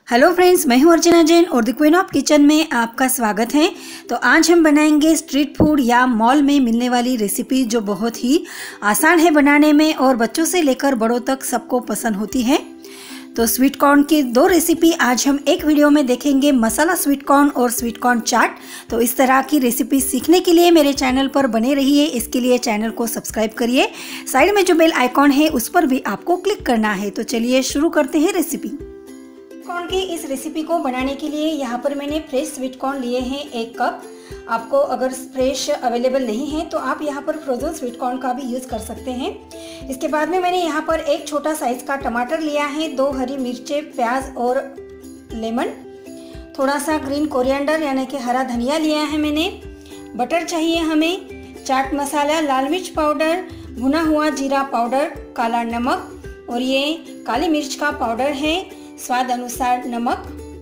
Hello friends, मैं हूं अर्चना जैन और द क्वीन ऑफ किचन में आपका स्वागत है। तो आज हम बनाएंगे स्ट्रीट फूड या मॉल में मिलने वाली रेसिपी जो बहुत ही आसान है बनाने में और बच्चों से लेकर बड़ों तक सबको पसंद होती है। तो स्वीट कॉर्न की दो रेसिपी आज हम एक वीडियो में देखेंगे, मसाला स्वीट कॉर्न और स्वीट कॉर्न चाट। तो इस तरह की रेसिपी सीखने के लिए मेरे चैनल पर बने रहिए। इसके लिए चैनल को सब्सक्राइब करिए। साइड में जो बेल आइकॉन है उस पर भी आपको क्लिक करना है। तो चलिए शुरू करते हैं रेसिपी। कॉर्न की इस रेसिपी को बनाने के लिए यहाँ पर मैंने फ्रेश स्वीट कॉर्न लिए हैं 1 कप। आपको अगर फ्रेश अवेलेबल नहीं है तो आप यहाँ पर फ्रोजन स्वीट कॉर्न का भी यूज़ कर सकते हैं। इसके बाद में मैंने यहाँ पर एक छोटा साइज का टमाटर लिया है, 2 हरी मिर्चें, प्याज और लेमन, थोड़ा सा ग्रीन कोरिएंडर यानी कि हरा धनिया लिया है मैंने। बटर चाहिए हमें, चाट मसाला, लाल मिर्च पाउडर, भुना हुआ जीरा पाउडर, काला नमक और ये काली मिर्च का पाउडर है, स्वाद अनुसार नमक।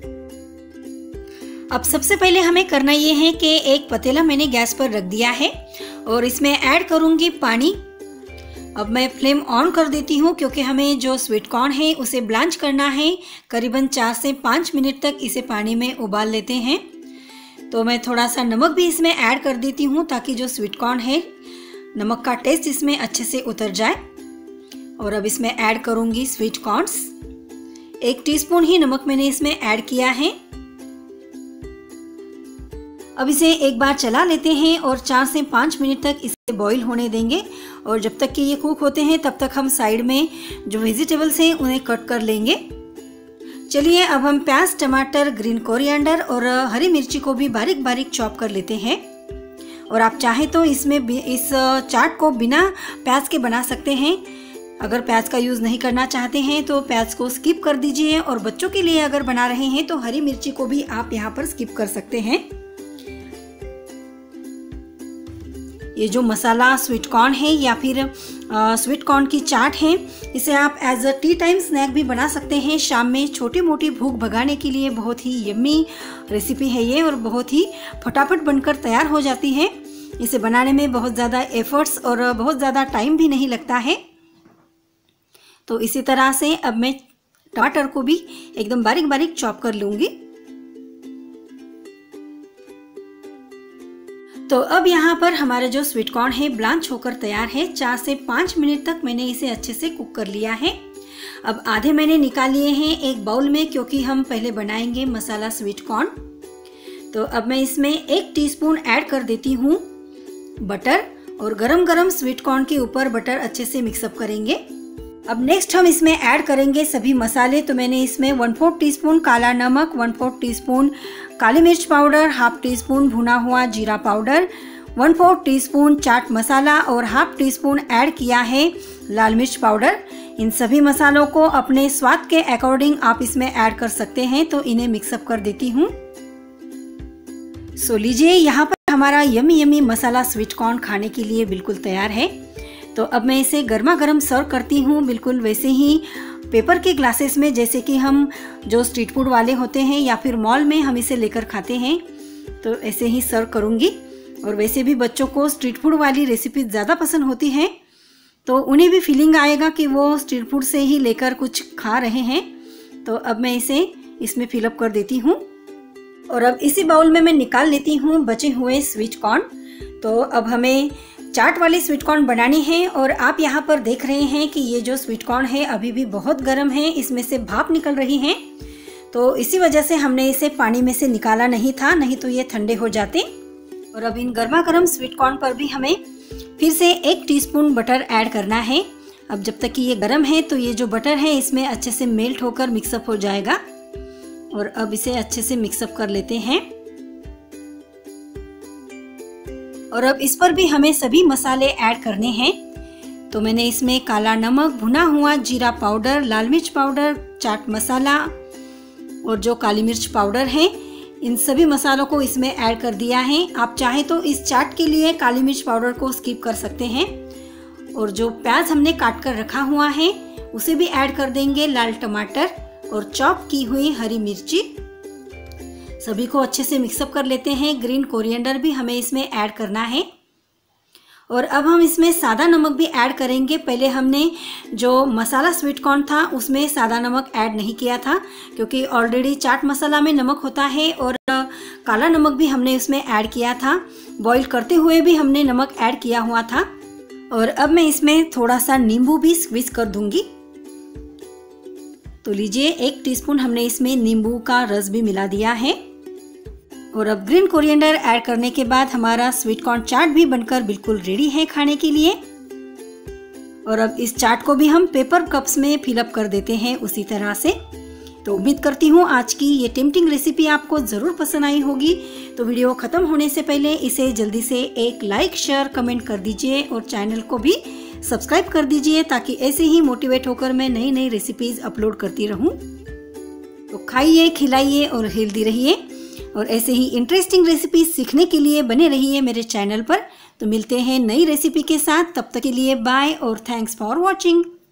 अब सबसे पहले हमें करना ये है कि एक पतीला मैंने गैस पर रख दिया है और इसमें ऐड करूंगी पानी। अब मैं फ्लेम ऑन कर देती हूँ क्योंकि हमें जो स्वीट कॉर्न है उसे ब्लांच करना है। करीबन 4 से 5 मिनट तक इसे पानी में उबाल लेते हैं। तो मैं थोड़ा सा नमक भी इसमें ऐड कर देती हूँ ताकि जो स्वीट कॉर्न है नमक का टेस्ट इसमें अच्छे से उतर जाए। और अब इसमें ऐड करूँगी स्वीट कॉर्न्स। 1 टीस्पून ही नमक मैंने इसमें ऐड किया है। अब इसे एक बार चला लेते हैं और 4 से 5 मिनट तक इसे बॉईल होने देंगे। और जब तक कि ये कुक होते हैं तब तक हम साइड में जो वेजिटेबल्स हैं उन्हें कट कर लेंगे। चलिए अब हम प्याज, टमाटर, ग्रीन कोरिएंडर और हरी मिर्ची को भी बारीक बारीक चॉप कर लेते हैं। और आप चाहें तो इसमें इस चाट को बिना प्याज के बना सकते हैं। अगर प्याज का यूज़ नहीं करना चाहते हैं तो प्याज को स्किप कर दीजिए। और बच्चों के लिए अगर बना रहे हैं तो हरी मिर्ची को भी आप यहाँ पर स्किप कर सकते हैं। ये जो मसाला स्वीट कॉर्न है या फिर स्वीट कॉर्न की चाट है, इसे आप as a tea time snack भी बना सकते हैं। शाम में छोटी मोटी भूख भगाने के लिए बहुत ही यम्मी रेसिपी है ये और बहुत ही फटाफट बनकर तैयार हो जाती है। इसे बनाने में बहुत ज़्यादा एफर्ट्स और बहुत ज़्यादा टाइम भी नहीं लगता है। तो इसी तरह से अब मैं टमाटर को भी एकदम बारीक बारीक चॉप कर लूंगी। तो अब यहाँ पर हमारा जो स्वीट कॉर्न है ब्लांच होकर तैयार है। 4 से 5 मिनट तक मैंने इसे अच्छे से कुक कर लिया है। अब आधे मैंने निकाल लिए हैं एक बाउल में क्योंकि हम पहले बनाएंगे मसाला स्वीट कॉर्न। तो अब मैं इसमें 1 टीस्पून ऐड कर देती हूँ बटर और गरम गरम स्वीट कॉर्न के ऊपर बटर अच्छे से मिक्सअप करेंगे। अब नेक्स्ट हम इसमें ऐड करेंगे सभी मसाले। तो मैंने इसमें 1/4 टीस्पून काला नमक, 1/4 टीस्पून काली मिर्च पाउडर, 1/2 टीस्पून भुना हुआ जीरा पाउडर, 1/4 टीस्पून चाट मसाला और 1/2 टीस्पून ऐड किया है लाल मिर्च पाउडर। इन सभी मसालों को अपने स्वाद के अकॉर्डिंग आप इसमें ऐड कर सकते हैं। तो इन्हें मिक्सअप कर देती हूँ। सो लीजिए, यहाँ पर हमारा yummy yummy masala sweet corn खाने के लिए बिल्कुल तैयार है। तो अब मैं इसे गर्मा गर्म सर्व करती हूँ, बिल्कुल वैसे ही पेपर के ग्लासेस में जैसे कि हम जो स्ट्रीट फूड वाले होते हैं या फिर मॉल में हम इसे लेकर खाते हैं। तो ऐसे ही सर्व करूँगी। और वैसे भी बच्चों को स्ट्रीट फूड वाली रेसिपी ज़्यादा पसंद होती है तो उन्हें भी फीलिंग आएगा कि वो स्ट्रीट फूड से ही लेकर कुछ खा रहे हैं। तो अब मैं इसे इसमें फिलअप कर देती हूँ और अब इसी बाउल में मैं निकाल लेती हूँ बचे हुए स्वीट कॉर्न। तो अब हमें चाट वाली स्वीट कॉर्न बनानी है और आप यहाँ पर देख रहे हैं कि ये जो स्वीट कॉर्न है अभी भी बहुत गर्म है, इसमें से भाप निकल रही है। तो इसी वजह से हमने इसे पानी में से निकाला नहीं था, नहीं तो ये ठंडे हो जाते। और अब इन गर्मा गर्म स्वीट कॉर्न पर भी हमें फिर से 1 टीस्पून बटर ऐड करना है। अब जब तक कि ये गर्म है तो ये जो बटर है इसमें अच्छे से मेल्ट होकर मिक्सअप हो जाएगा। और अब इसे अच्छे से मिक्सअप कर लेते हैं। और अब इस पर भी हमें सभी मसाले ऐड करने हैं। तो मैंने इसमें काला नमक, भुना हुआ जीरा पाउडर, लाल मिर्च पाउडर, चाट मसाला और जो काली मिर्च पाउडर है, इन सभी मसालों को इसमें ऐड कर दिया है। आप चाहें तो इस चाट के लिए काली मिर्च पाउडर को स्किप कर सकते हैं। और जो प्याज हमने काट कर रखा हुआ है उसे भी ऐड कर देंगे, लाल टमाटर और चॉप की हुई हरी मिर्ची। सभी को अच्छे से मिक्सअप कर लेते हैं। ग्रीन कोरिएंडर भी हमें इसमें ऐड करना है। और अब हम इसमें सादा नमक भी ऐड करेंगे। पहले हमने जो मसाला स्वीट कॉर्न था उसमें सादा नमक ऐड नहीं किया था, क्योंकि ऑलरेडी चाट मसाला में नमक होता है और काला नमक भी हमने इसमें ऐड किया था। बॉईल करते हुए भी हमने नमक ऐड किया हुआ था। और अब मैं इसमें थोड़ा सा नींबू भी स्क्वीज कर दूंगी। तो लीजिए 1 टीस्पून हमने इसमें नींबू का रस भी मिला दिया है। और अब ग्रीन कोरिएंडर ऐड करने के बाद हमारा स्वीट कॉर्न चाट भी बनकर बिल्कुल रेडी है खाने के लिए। और अब इस चाट को भी हम पेपर कप्स में फिलअप कर देते हैं उसी तरह से। तो उम्मीद करती हूँ आज की ये टेम्पटिंग रेसिपी आपको ज़रूर पसंद आई होगी। तो वीडियो ख़त्म होने से पहले इसे जल्दी से एक लाइक, शेयर, कमेंट कर दीजिए और चैनल को भी सब्सक्राइब कर दीजिए, ताकि ऐसे ही मोटिवेट होकर मैं नई नई रेसिपीज़ अपलोड करती रहूँ। तो खाइए, खिलाइए और हेल्दी रहिए। और ऐसे ही इंटरेस्टिंग रेसिपीज सीखने के लिए बने रहिए मेरे चैनल पर। तो मिलते हैं नई रेसिपी के साथ, तब तक के लिए बाय और थैंक्स फॉर वॉचिंग।